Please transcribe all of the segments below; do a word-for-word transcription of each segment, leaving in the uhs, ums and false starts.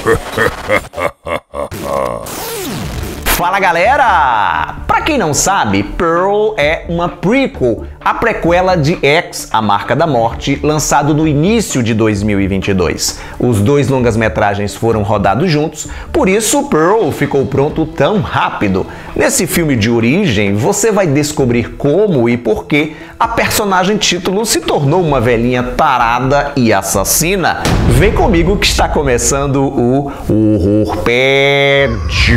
Fala galera! Pra quem não sabe, Pearl é uma prequel, a prequela de X, A Marca da Morte, lançado no início de dois mil e vinte e dois. Os dois longas-metragens foram rodados juntos, por isso Pearl ficou pronto tão rápido. Nesse filme de origem, você vai descobrir como e por que a personagem título se tornou uma velhinha tarada e assassina. Vem comigo que está começando o Horror Pet.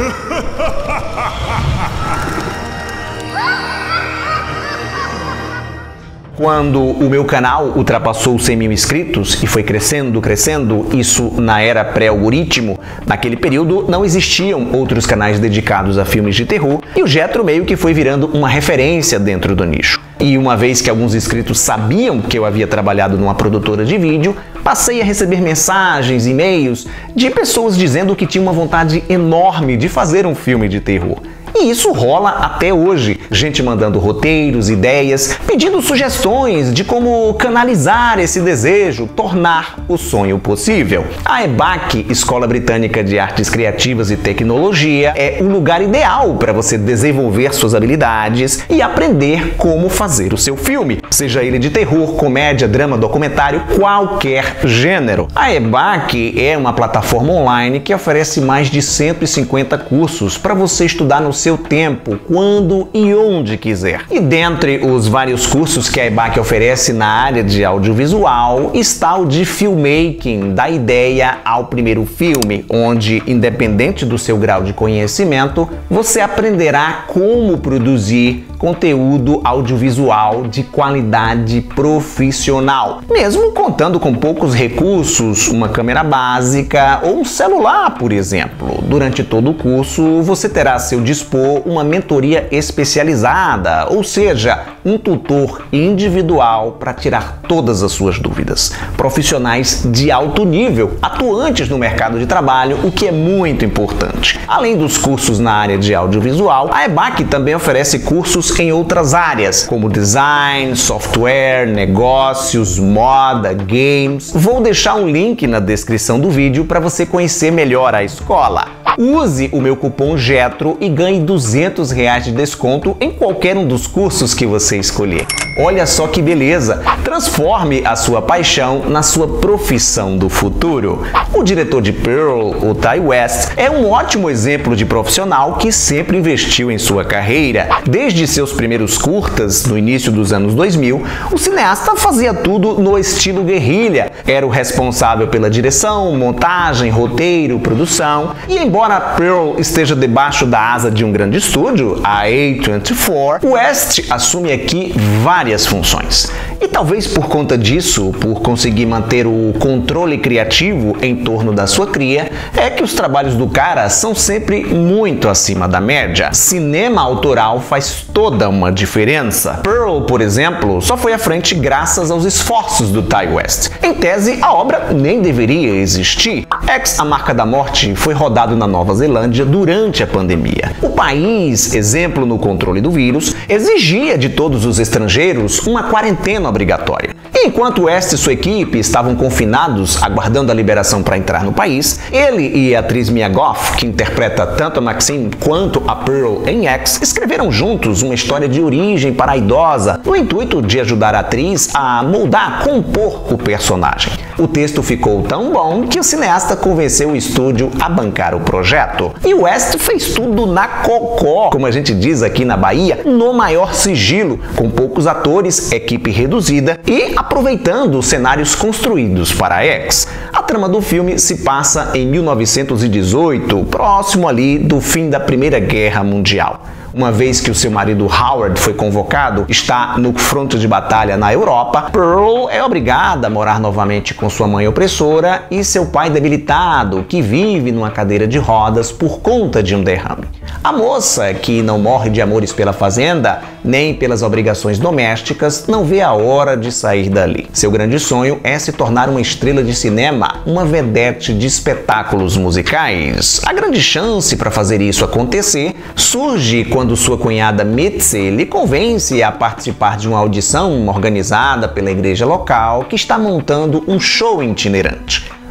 Quando o meu canal ultrapassou os cem mil inscritos e foi crescendo, crescendo, isso na era pré-algoritmo, naquele período não existiam outros canais dedicados a filmes de terror e o Getro meio que foi virando uma referência dentro do nicho. E uma vez que alguns inscritos sabiam que eu havia trabalhado numa produtora de vídeo, passei a receber mensagens, e-mails de pessoas dizendo que tinham uma vontade enorme de fazer um filme de terror. E isso rola até hoje, gente mandando roteiros, ideias, pedindo sugestões de como canalizar esse desejo, tornar o sonho possível. A E B A C, Escola Britânica de Artes Criativas e Tecnologia, é o lugar ideal para você desenvolver suas habilidades e aprender como fazer o seu filme, seja ele de terror, comédia, drama, documentário, qualquer gênero. A E B A C é uma plataforma online que oferece mais de cento e cinquenta cursos para você estudar no seu tempo, quando e onde quiser. E dentre os vários cursos que a E B A C oferece na área de audiovisual, está o de filmmaking, da ideia ao primeiro filme, onde, independente do seu grau de conhecimento, você aprenderá como produzir conteúdo audiovisual de qualidade profissional, mesmo contando com poucos recursos, uma câmera básica ou um celular, por exemplo. Durante todo o curso, você terá a seu dispor uma mentoria especializada, ou seja, um tutor individual para tirar todas as suas dúvidas. Profissionais de alto nível, atuantes no mercado de trabalho, o que é muito importante. Além dos cursos na área de audiovisual, a E B A C também oferece cursos em outras áreas, como design, software, negócios, moda, games. Vou deixar um link na descrição do vídeo para você conhecer melhor a escola. Use o meu cupom GETRO e ganhe duzentos reais de desconto em qualquer um dos cursos que você escolher. Olha só que beleza! Transforme a sua paixão na sua profissão do futuro. O diretor de Pearl, o Ti West, é um ótimo exemplo de profissional que sempre investiu em sua carreira. Desde seus primeiros curtas, no início dos anos dois mil, o cineasta fazia tudo no estilo guerrilha. Era o responsável pela direção, montagem, roteiro, produção. E embora Pearl esteja debaixo da asa de um grande estúdio, a A vinte e quatro, West assume aqui várias funções. E talvez por conta disso, por conseguir manter o controle criativo em torno da sua cria, é que os trabalhos do cara são sempre muito acima da média. Cinema autoral faz toda uma diferença. Pearl, por exemplo, só foi à frente graças aos esforços do Ti West. Em tese, a obra nem deveria existir. X, A Marca da Morte, foi rodado na Nova Zelândia durante a pandemia. O país, exemplo no controle do vírus, exigia de todos os estrangeiros uma quarentena obrigatória. E enquanto West e sua equipe estavam confinados, aguardando a liberação para entrar no país, ele e a atriz Mia Goth, que interpreta tanto a Maxine quanto a Pearl em X, escreveram juntos uma história de origem para a idosa, no intuito de ajudar a atriz a moldar, compor o personagem. O texto ficou tão bom que o cineasta convenceu o estúdio a bancar o projeto. E o West fez tudo na cocó, como a gente diz aqui na Bahia, no maior sigilo, com poucos atores, equipe reduzida e aproveitando os cenários construídos para X. A trama do filme se passa em mil novecentos e dezoito, próximo ali do fim da Primeira Guerra Mundial. Uma vez que o seu marido Howard foi convocado, está no fronte de batalha na Europa, Pearl é obrigada a morar novamente com sua mãe opressora e seu pai debilitado, que vive numa cadeira de rodas por conta de um derrame. A moça, que não morre de amores pela fazenda, nem pelas obrigações domésticas, não vê a hora de sair dali. Seu grande sonho é se tornar uma estrela de cinema, uma vedete de espetáculos musicais. A grande chance para fazer isso acontecer surge quando sua cunhada Mitzi lhe convence a participar de uma audição organizada pela igreja local que está montando um show itinerante.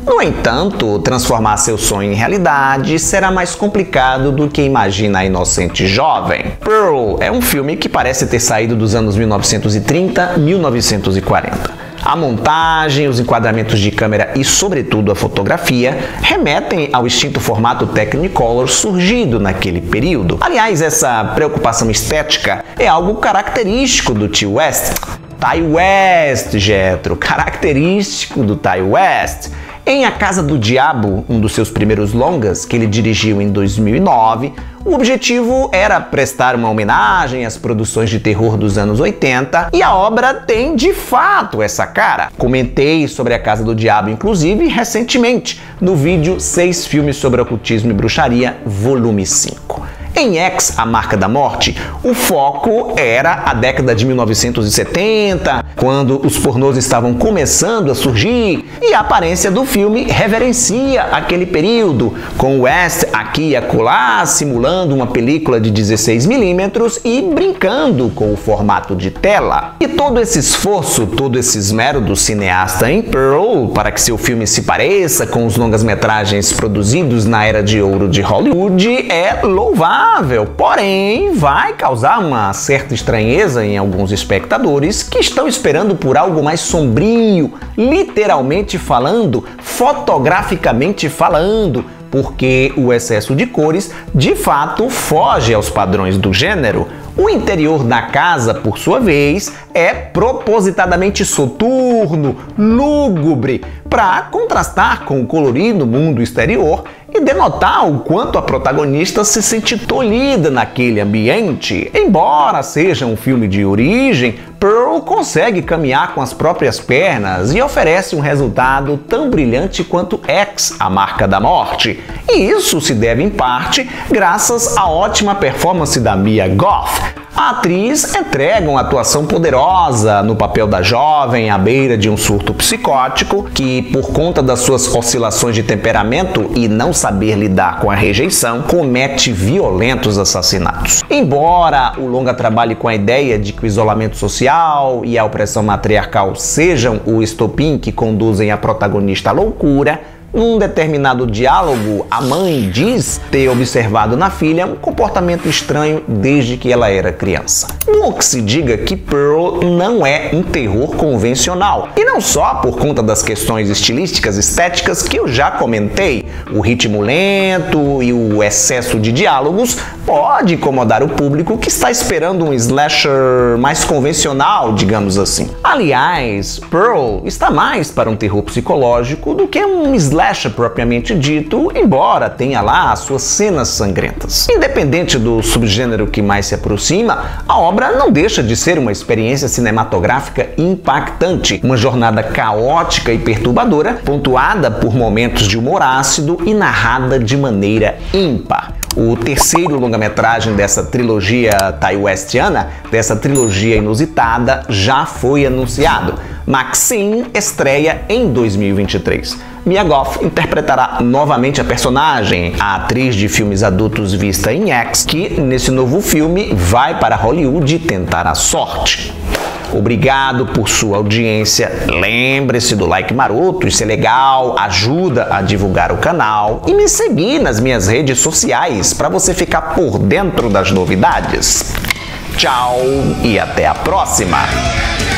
No entanto, transformar seu sonho em realidade será mais complicado do que imagina a inocente jovem. Pearl é um filme que parece ter saído dos anos mil novecentos e trinta a mil novecentos e quarenta. A montagem, os enquadramentos de câmera e, sobretudo, a fotografia remetem ao extinto formato Technicolor surgido naquele período. Aliás, essa preocupação estética é algo característico do Ti West. Ti West, Jethro, característico do Ti West. Em A Casa do Diabo, um dos seus primeiros longas, que ele dirigiu em dois mil e nove, o objetivo era prestar uma homenagem às produções de terror dos anos oitenta, e a obra tem de fato essa cara. Comentei sobre A Casa do Diabo, inclusive, recentemente, no vídeo seis filmes sobre ocultismo e bruxaria, volume cinco. Em X, A Marca da Morte, o foco era a década de mil novecentos e setenta, quando os pornôs estavam começando a surgir, e a aparência do filme reverencia aquele período, com West aqui e acolá simulando uma película de dezesseis milímetros e brincando com o formato de tela. E todo esse esforço, todo esse esmero do cineasta em Pearl para que seu filme se pareça com os longas-metragens produzidos na era de ouro de Hollywood é louvável. Porém, vai causar uma certa estranheza em alguns espectadores que estão esperando por algo mais sombrio, literalmente falando, fotograficamente falando, porque o excesso de cores de fato foge aos padrões do gênero. O interior da casa, por sua vez, é propositadamente soturno, lúgubre, para contrastar com o colorido mundo exterior e denotar o quanto a protagonista se sente tolhida naquele ambiente. Embora seja um filme de origem, Pearl consegue caminhar com as próprias pernas e oferece um resultado tão brilhante quanto X, A Marca da Morte. E isso se deve, em parte, graças à ótima performance da Mia Goth. A atriz entrega uma atuação poderosa no papel da jovem à beira de um surto psicótico que, por conta das suas oscilações de temperamento e não saber lidar com a rejeição, comete violentos assassinatos. Embora o longa trabalhe com a ideia de que o isolamento social e a opressão matriarcal sejam o estopim que conduzem a protagonista à loucura, num determinado diálogo, a mãe diz ter observado na filha um comportamento estranho desde que ela era criança. Bom que se diga que Pearl não é um terror convencional, e não só por conta das questões estilísticas estéticas que eu já comentei. O ritmo lento e o excesso de diálogos pode incomodar o público que está esperando um slasher mais convencional, digamos assim. Aliás, Pearl está mais para um terror psicológico do que um slasher slasher propriamente dito, embora tenha lá as suas cenas sangrentas. Independente do subgênero que mais se aproxima, a obra não deixa de ser uma experiência cinematográfica impactante, uma jornada caótica e perturbadora, pontuada por momentos de humor ácido e narrada de maneira ímpar. O terceiro longa-metragem dessa trilogia taiwestiana, dessa trilogia inusitada, já foi anunciado. Maxine estreia em dois mil e vinte e três. Mia Goth interpretará novamente a personagem, a atriz de filmes adultos vista em X, que nesse novo filme vai para Hollywood tentar a sorte. Obrigado por sua audiência, lembre-se do like maroto, isso é legal, ajuda a divulgar o canal e me seguir nas minhas redes sociais para você ficar por dentro das novidades. Tchau e até a próxima!